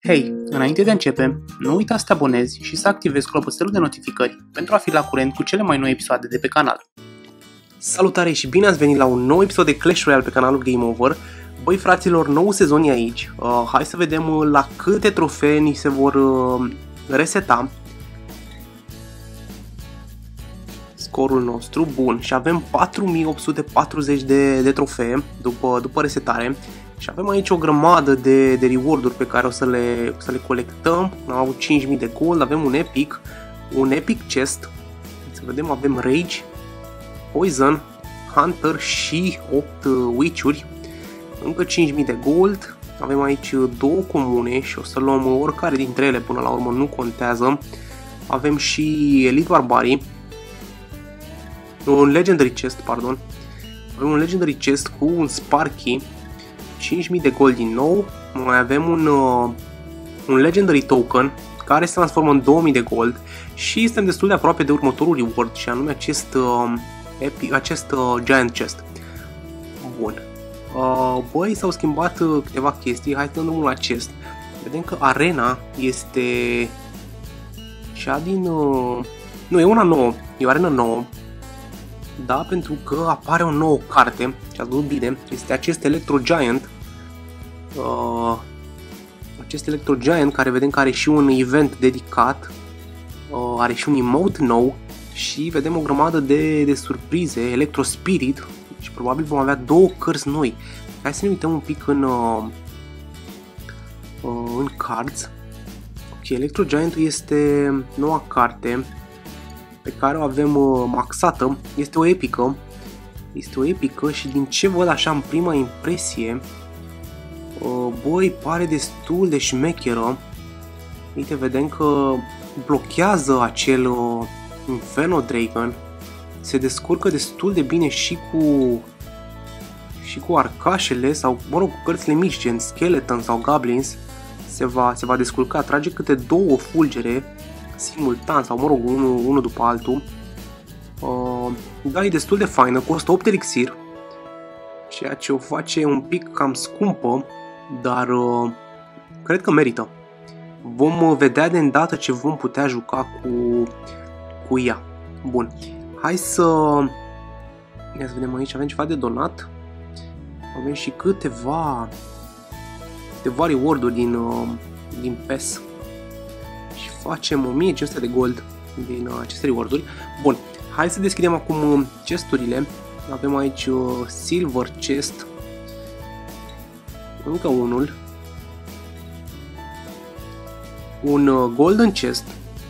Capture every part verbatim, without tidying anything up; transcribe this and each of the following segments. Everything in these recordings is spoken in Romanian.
Hei, înainte de a începe, nu uita să te abonezi și să activezi clopoțelul de notificări pentru a fi la curent cu cele mai noi episoade de pe canal. Salutare și bine ați venit la un nou episod de Clash Royale pe canalul Game Over. Băi fraților, nou sezon e aici. Uh, hai să vedem uh, la câte trofee ni se vor uh, reseta. Scorul nostru, bun, și avem patru mii opt sute patruzeci de, de trofee după, după resetare. Și avem aici o grămadă de, de reward-uri pe care o să le, o să le colectăm. Am avut cinci mii de gold, avem un epic, un epic chest. Să vedem, avem Rage, Poison, Hunter și opt witch-uri. Încă cinci mii de gold. Avem aici două comune și o să luăm oricare dintre ele, până la urmă nu contează. Avem și Elite Barbarii. Un Legendary Chest, pardon. Avem un Legendary Chest cu un Sparky. cinci mii de gold din nou. Mai avem un, uh, un Legendary Token care se transformă în două mii de gold. Și suntem destul de aproape de următorul reward, și anume acest, uh, epi, acest uh, Giant Chest. Bun. Uh, băi, s-au schimbat uh, câteva chestii. Hai să dăm drumul la chest. Vedem că arena este cea din... Uh, nu, e una nouă. E o arenă nouă. Da, pentru că apare o nouă carte, și ați văzut bine, este acest Electro Giant. Uh, acest Electro Giant care vedem că are și un event dedicat, uh, are și un emote nou și vedem o grămadă de, de surprize, Electro Spirit, și probabil vom avea două cărți noi. Hai să ne uităm un pic în, uh, uh, în cards. Ok, Electro Giant este noua carte pe care o avem uh, maxată. Este o epică. Este o epică și din ce văd așa în prima impresie, uh, băi, pare destul de șmecheră. Uite, vedem că blochează acel uh, Inferno Dragon. Se descurcă destul de bine și cu și cu arcașele sau, mă rog, cu cărțile mici gen Skeleton sau Goblins. Se va, se va descurca, trage câte două fulgere simultan sau, mă rog, unul, unul după altul. Uh, da, e destul de faină, costă opt elixir, ceea ce o face un pic cam scumpă, dar uh, cred că merită. Vom vedea de îndată ce vom putea juca cu, cu ea. Bun, hai să... Ia să vedem aici, avem ceva de donat. Avem și câteva câteva reward-uri din, uh, din P E S. Facem o mie cinci sute de gold din uh, aceste reward-uri. Bun, hai să deschidem acum uh, chesturile. Avem aici uh, Silver Chest. Încă unul. Un uh, Golden Chest.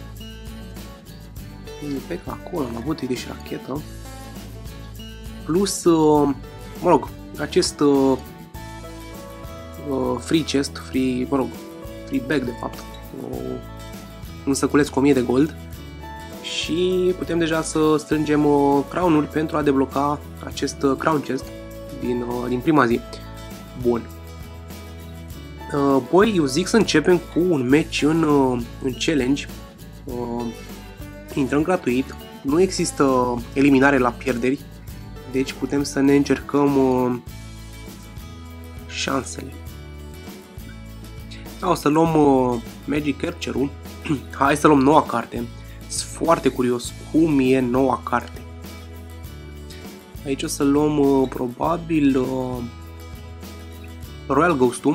Pe că acolo am avut idei și rachetă. Plus, uh, mă rog, acest uh, uh, Free Chest, free, mă rog, Free Bag de fapt. Uh, un săculeț cu o mie de gold și putem deja să strângem uh, crown-uri pentru a debloca acest uh, crown chest din, uh, din prima zi. Bun. Uh, băi, eu zic să începem cu un match în, uh, în challenge. Uh, intrăm gratuit, nu există eliminare la pierderi, deci putem să ne încercăm uh, șansele. Da, o să luăm uh, Magic Archer-ul. Hai să luăm noua carte. Sunt foarte curios cum e noua carte. Aici o să luăm uh, probabil uh, Royal Ghost-ul.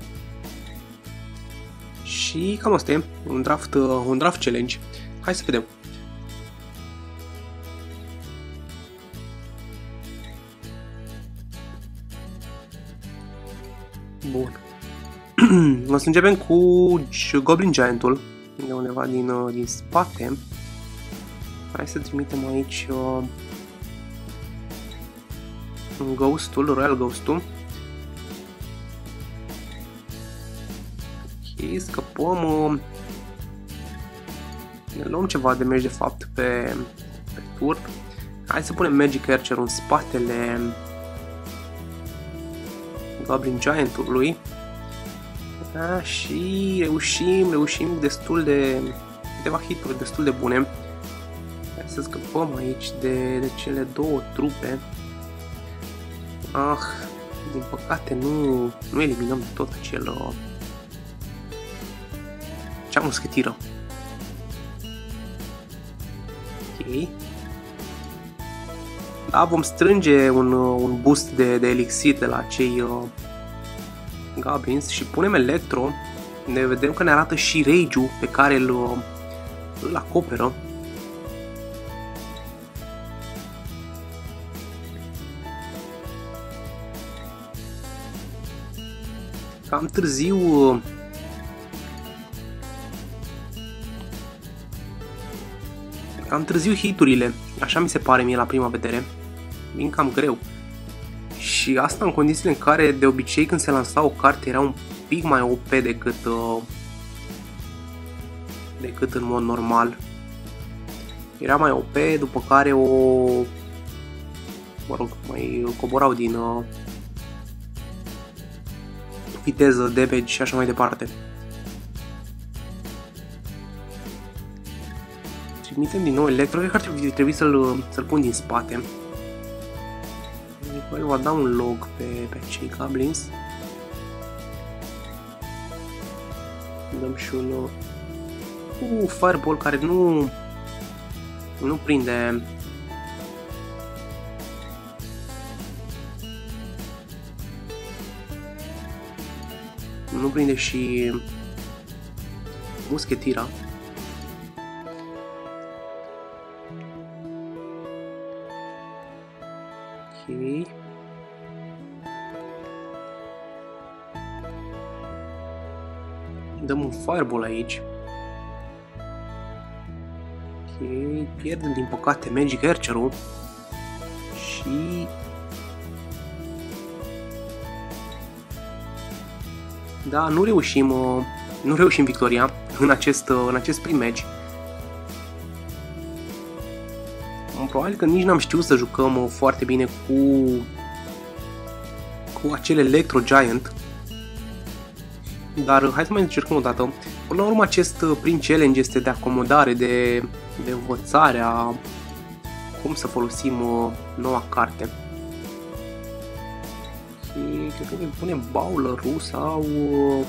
Și cam asta e, un draft, uh, un draft challenge. Hai să vedem. Bun. O să începem cu Goblin Giant-ul, de undeva din, uh, din spate. Hai să trimitem aici uh, Ghost-ul, Royal Ghost-ul. Ok, scăpăm. Uh, ne luăm ceva de meci de fapt pe, pe tur. Hai să punem Magic Archer în spatele Goblin Giant-ului. Da, și reușim, reușim destul de câteva hituri destul de bune. Hai să scăpăm aici de, de cele două trupe. Ah, din păcate nu, nu eliminăm tot acel Cea muschetiră. Ok. Da, vom strânge un, un boost de, de elixir de la cei uh, goblins și punem electro. Ne vedem că ne arată și rage-ul pe care îl, uh, îl acoperă. Cam târziu uh, cam târziu hiturile, așa mi se pare mie la prima vedere. Vin cam greu. Și asta în condițiile în care de obicei când se lansa o carte era un pic mai O P decât uh, decât în mod normal. Era mai O P, după care o mă rog, mai coborau din uh, viteză, damage și așa mai departe. Trimitem din nou electro, cred că ar trebui, trebui să-l să-l pun din spate. Apoi va da un log pe, pe cei goblins. Dăm și un uh, fireball care nu nu prinde nu prinde și muschetira. Ok. Dăm un fireball aici. Ok, pierdem din păcate Magic Archer-ul și da, nu reușim uh, nu reușim victoria în acest, uh, în acest prim match. Probabil că nici n-am știut să jucăm uh, foarte bine cu cu acel Electro Giant. Dar uh, hai să mai încercăm o dată. Până la urmă acest uh, prim challenge este de acomodare, de, de învățare a cum să folosim uh, noua carte. Și cred că îi punem Bowler-ul sau uh,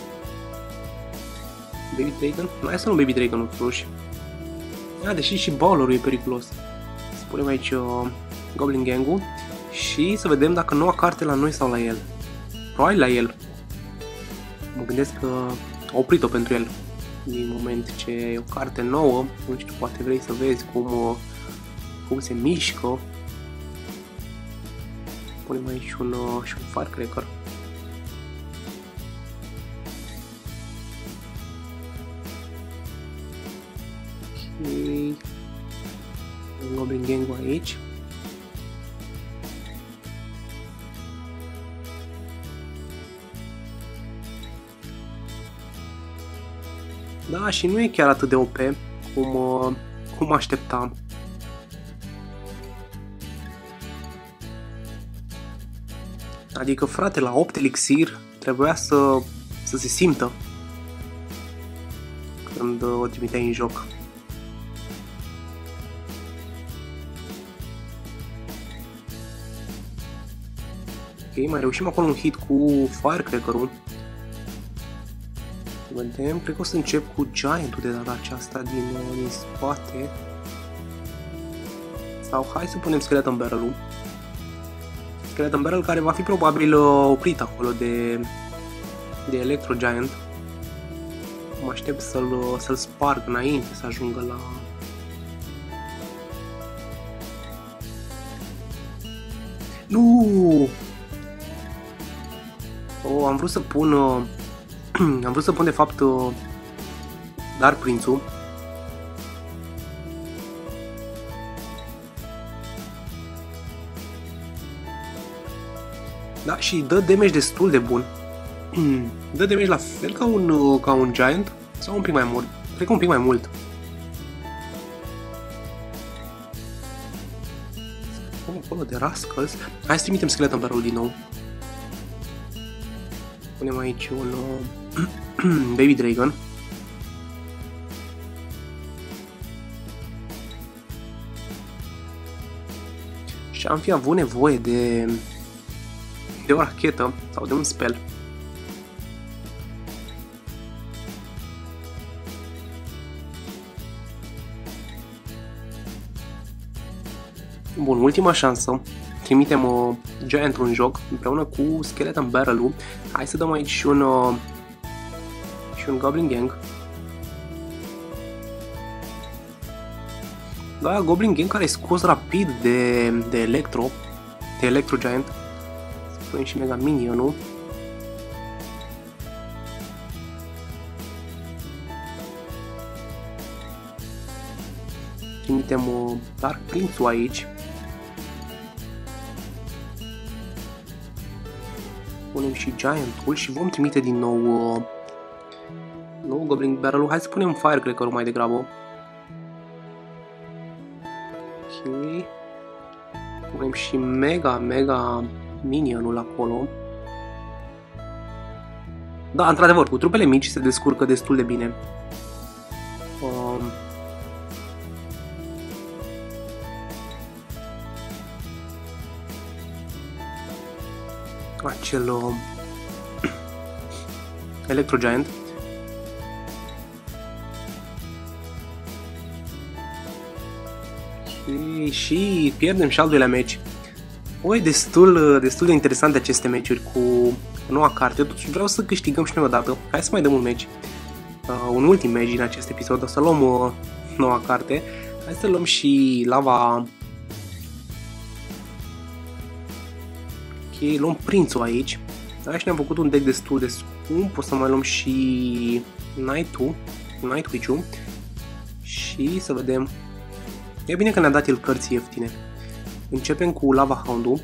Baby Dragon? Nu, hai să nu Baby Dragon-ul totuși. Ah, deși și Bowler-ul e periculos. Să punem aici uh, Goblin Gang-ul și să vedem dacă noua carte la noi sau la el. Probabil la el. Mă gândesc că a oprit-o pentru el. Din moment ce e o carte nouă, nu știu, poate vrei să vezi cum, uh, cum se mișcă. Punem aici un, uh, și un Firecracker. Ok. Un Goblin Gang aici. Da, și nu e chiar atât de O P cum, uh, cum așteptam. Adică, frate, la opt elixir trebuia să, să se simtă când uh, o trimiteai în joc. Ok, mai reușim acolo un hit cu Firecracker-ul. Vedem, cred că o să încep cu Giant-ul de data aceasta din, din spate. Sau hai să punem Skeleton Barrel-ul. Skeleton Barrel care va fi probabil oprit acolo de, de Electro Giant. Mă aștept să-l să-l sparg înainte să ajungă la... Nu! Oh, am vrut să pun... am vrut să pun de fapt Dark Prince-ul. Da, și dă damage destul de bun. Dă damage la fel ca un, ca un Giant sau un pic mai mult. Cred că un pic mai mult. Scăpăm acolo de Rascals. Hai să trimitem Skeleton Barrel din nou. Punem aici un uh, Baby Dragon. Și am fi avut nevoie de de o rachetă sau de un spell. Bun, ultima șansă. Trimitem uh, Giant-ul în joc împreună cu Skeleton Barrel-ul. Hai să dăm aici și un, uh, și un Goblin Gang. Da, Goblin Gang care e scos rapid de, de Electro, de Electro Giant. Să punem și Mega Minion-ul. Trimitem uh, Dark Prince-ul aici. Punem și Giant-ul și vom trimite din nou uh, nou Goblin Barrel-ul. Hai să punem Firecracker-ul mai degrabă. Ok. Punem și Mega, Mega Minion-ul acolo. Da, într-adevăr, cu trupele mici se descurcă destul de bine. Um, acel uh, Electro Giant. Și, și pierdem și al doilea meci. O, e destul, destul de interesante aceste meciuri cu noua carte. Totuși vreau să câștigăm și noi odată. Hai să mai dăm un meci. Uh, un ultim meci din acest episod. O să luăm uh, noua carte. Hai să luăm și lava. Ok, luăm prințul aici. Aici ne-am făcut un deck destul de scump. O să mai luăm și Night-ul, Nightwitch-ul. Și să vedem. E bine că ne-a dat el cărți ieftine. Începem cu Lava Hound-ul.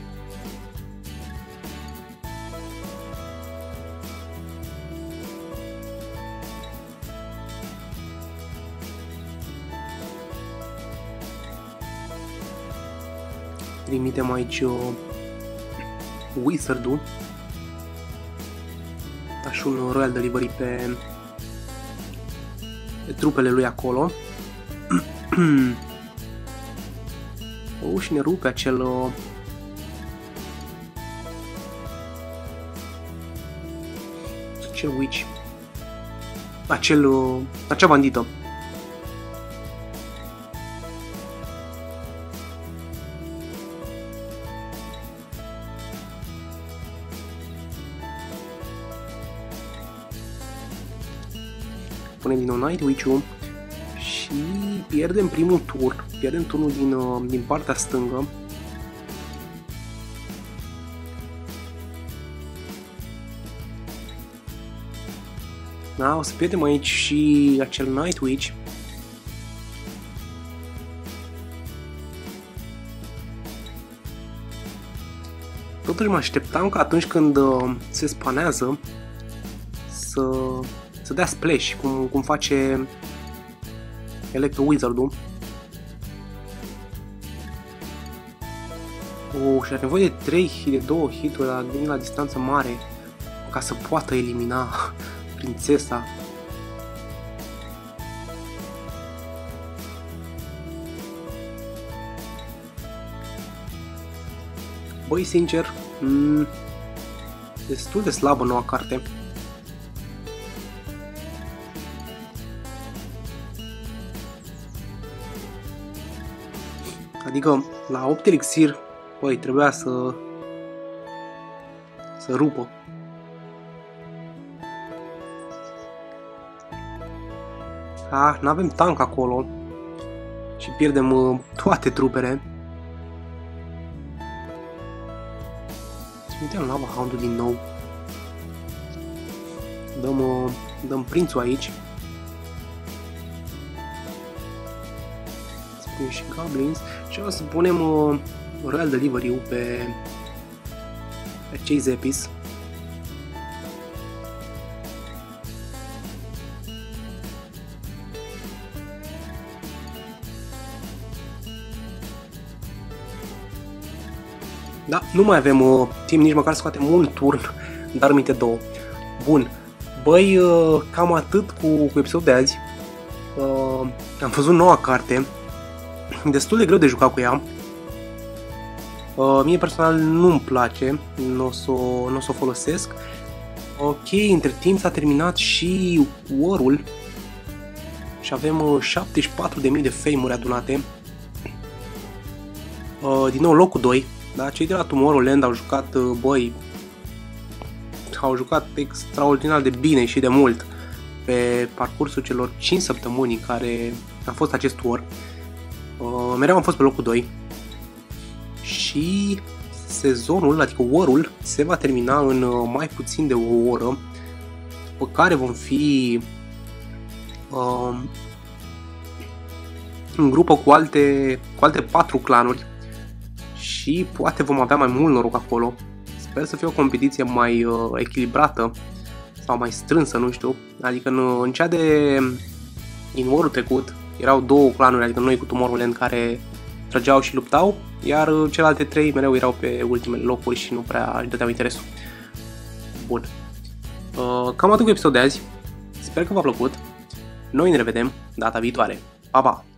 Trimitem aici uh, Wizard-ul. Aș un Royal Delivery pe, pe trupele lui acolo. O, și ne rupe acel uh, acel witch, acel uh, acea bandită. Punem din nou Nightwitch-ul și pierdem primul turn. Pierdem turnul din, uh, din partea stângă. Da, o să pierdem aici și acel Nightwitch. Totuși mă așteptam că atunci când uh, se spanează să, să dea splash, cum, cum face Electro Wizard-ul. Oh, și are nevoie de trei, de două hit-uri la, la distanță mare ca să poată elimina prințesa. Băi, sincer, mm, destul de slabă noua carte. Adică, la opt elixir, băi, trebuia să să rupă. Ah, n-avem tank acolo și pierdem uh, toate trupele. Trimitem Lava Hound-ul din nou. Dăm, uh, dăm prințul aici. Spunem și Goblins. Și o să punem uh, Royal Delivery-ul pe, pe Chase Epis. Da, nu mai avem uh, timp nici măcar să scoatem un turn, dar minte două. Bun, băi, uh, cam atât cu, cu episodul de azi. Uh, am văzut noua carte, destul de greu de jucat cu ea. Uh, mie personal nu-mi place, nu o să n-o s-o folosesc. Ok, între timp s-a terminat și War-ul și avem uh, șaptezeci și patru de mii de fame-uri adunate. uh, din nou locul doi, da? Cei de la Tomorrowland au jucat, uh, băi, au jucat extraordinar de bine și de mult pe parcursul celor cinci săptămâni în care a fost acest tour. Uh, mereu am fost pe locul doi și sezonul, adică war-ul, se va termina în uh, mai puțin de o oră, pe care vom fi uh, în grupă cu alte, cu alte patru clanuri și poate vom avea mai mult noroc acolo. Sper să fie o competiție mai uh, echilibrată sau mai strânsă, nu știu. Adică în, în cea de în war-ul trecut erau două clanuri, adică noi cu Tomorrowland, care trăgeau și luptau, iar celelalte trei mereu erau pe ultimele locuri și nu prea își dădeau interesul. Bun. Uh, cam atât cu episodul de azi. Sper că v-a plăcut. Noi ne revedem data viitoare. Pa, pa!